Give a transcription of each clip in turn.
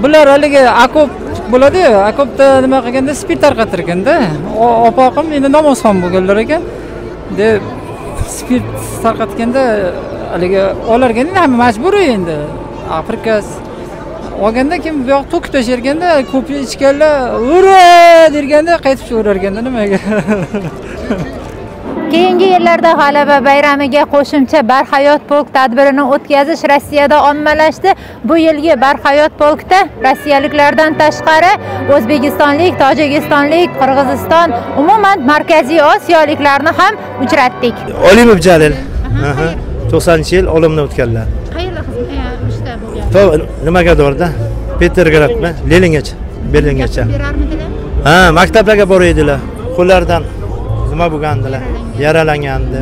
Bular haligi akop bo'ladi-yu, akopda nima qilganda spirt tarqatar ekanda. Opoqim endi namozxon bo'lganlar ekan. Deb spirt tarqatganda haligi olarga endi hamma majbur endi. Afrikas olganda kim bu yoq to'kib tasharganda, ko'p ichganlar ura derganda qaytib chiqarganda nimaga? Keyingi yillarda G'alaba bayramiga qo'shimcha Barhayot polk tadbirini o'tkazish Rossiyada ommalashdi. Bu yilgi Barhayot polkda rossiyaliklardan tashqari o'zbekistonlik, tojikistonlik, Qirg'iziston, umuman Markaziy Osiyoliklarni ham uchratdik. Olimov Jalil. 90-yil olimni o'tganlar. Qayerda xizmatda bo'lgan? Nimagadorda? Petrogradmi? Leningacha, Berlingacha. Berarmidilar? Ha, maktablarga boraydilar. Qo'llaridan nima bo'lgandilar? Yaralangandi.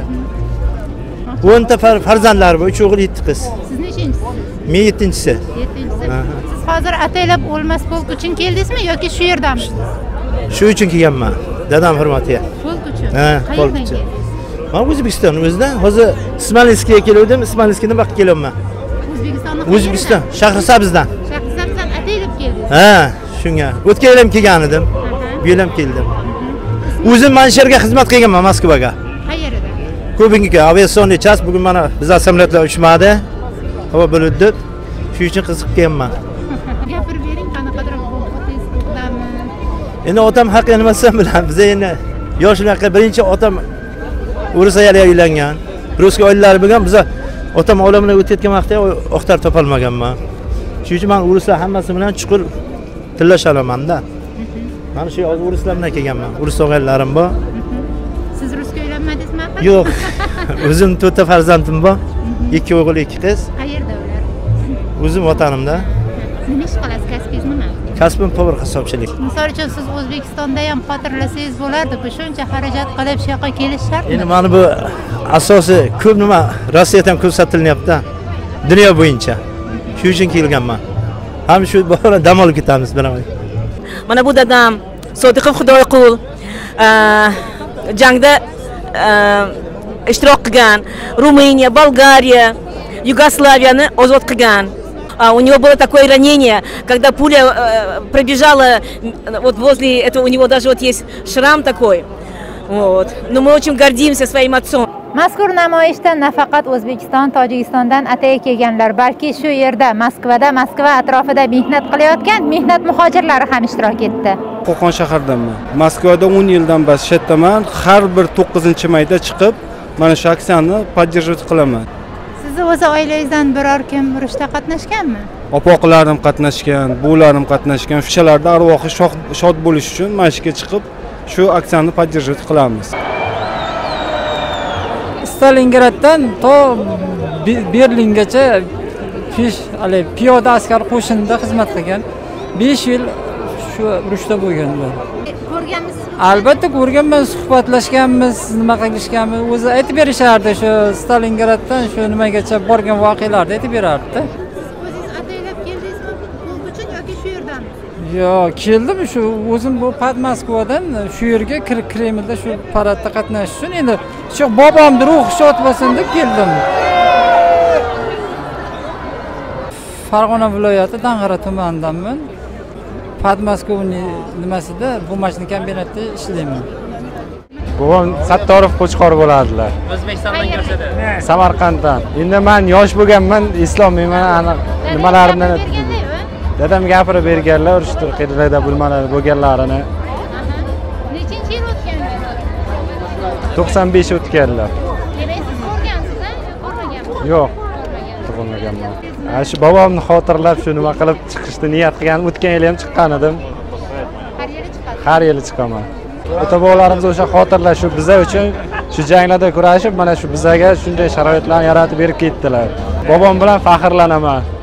10 ta farzandlari bor, 3 o'g'il, 7 qiz. Siz nechinchisi? Men 7-chisi. 7-chisi. Siz hozir ataylab o'lmas polk uchun keldingizmi yoki shu yerdami? Shu uchun kelganman. Dadam hurmatiga. Polk uchun. Ha, polk uchun. Men O'zbekiston o'zidan hozir Ismoilskiga kelgandim, Ismoilskidan vaqt kelyapman. O'zbekiston, Shahrisabzdan. Shahrisabzdan ataylab keldingiz. Ha, shunga. O'tgan yil ham kelgan edim. Bu yil ham keldim. O'zim mana shu yerga xizmat qilganman Moskvaga. Qayerda? Ko'pincha aviatsionni chas bugun mana bizlar samolyotlar uchmadi. Havo bo'ldi. Shu uchun qiziqib kelganman. Gapirib bering, qanaqadir otangizdami? Endi otam haqida nima desam bilan, biz endi yoshlarga birinchi otam O'risayga uylangan. Ruskiy oilalari bo'lgan, biz otam olamdan o'tayotgan vaqtda oqtar topolmaganman. Shuning uchun men o'rislar hammasi bilan chuqur tillasha olaman-da. Mana shu o'rislar bilan kelganman. O'ris o'g'illarim bor. Siz rusga uylanmadingizmi? Yo'q. O'zim 4 ta farzandim bor. 2 o'g'il, 2 qiz. Qayerda ular? O'zim vatanimda. Nima ish qilasiz? Kasbingiz nima? Kasbim povur hisobchilik. Misol uchun siz O'zbekistonda ham xotirlasangiz bo'lardi-ku, shuncha xarajat qilib shu yoqqa kelish shartmi? Endi mana bu asosiy ko'p nima Rossiyada ham ko'rsatilyapti. Dunyo bo'yicha. Shu uchun kelganman. Ham shu bora dam olib ketamiz bilan. Mana bu dadam Sodiqov Xudoyqul jangda ishtirok qilgan, Ruminiya, Bolgariya, Yugoslaviyani ozod qilgan. У него было такое ранение, когда пуля пробежала вот возле этого, у него даже вот есть шрам такой. Вот. Но мы очень гордимся своим отцом. Mazkur namoyishda nafaqat O'zbekiston, Tojikistondan atay kelganlar, balki shu yerda Moskva atrofida mehnat qilayotgan mehnat muhojirlari ham ishtirok etdi. Qo'qon shahridaman. Moskvada 10 yildan beri ishlataman. Har bir 9-mayda chiqib, mana shu aksiyani podдерживать qilaman. Sizni o'zi oilangizdan biror kim urushda qatnashganmi? Opoqlarim qatnashgan, buvlarim qatnashgan. O'shalarda arvohi shod bo'lish uchun mashqqa chiqib, shu aksiyani podдерживать qilamiz. Stalingraddan to Berlingacha piyoda askar qo'shinida xizmat qilgan. 5 yil shu urushda bo'lganlar. Ko'rganmisiz? Albatta ko'rganman, suhbatlashganmiz, nima qilishganmiz. O'zi aytib berishardi, shu Stalingraddan shu nimagacha borgan voqealarni aytib berardi. O'zingiz ataylab keldingizmi polk uchun yoki shu yerdan? Yo'q, keldim shu o'zim bu Moskvadan shu yerga Kremlda shu paradda qatnashish uchun endi shu bobomning ruhi shod bo'lsin deb keldim. Farg'ona viloyati Dang'ara tumanidanman. Podmoskvning nimasida bumajniy kombinatda ishlayman. Buvim Sattorov Qo'chqor bo'ladilar. O'zbekistondan kelsa-da. Samarqanddan. Endi men yosh bo'lganman, islomiyman, aniq nimalarini dadam gapirib berganlar, urush turqiylarda bo'lmalar bo'lganlarini. Nechinchi yil o'tgan? 95 o'tganlar. Demak, siz ko'rgansiz-a? Ko'rmaganmisiz? Yo'q. Tug'ilmaganman. Shu bobomni xotirlab shu nima qilib chiqishni niyat qilgan, o'tgan yil ham chiqqan edim. Har yili chiqasiz? Har yili chiqaman. Ota-bobolarimiz o'sha xotirlar shu bizlar uchun shu janglarda kurashib, mana shu bizlarga shunday sharoitlarni yaratib berib ketdilar. Bobom bilan faxrlanaman.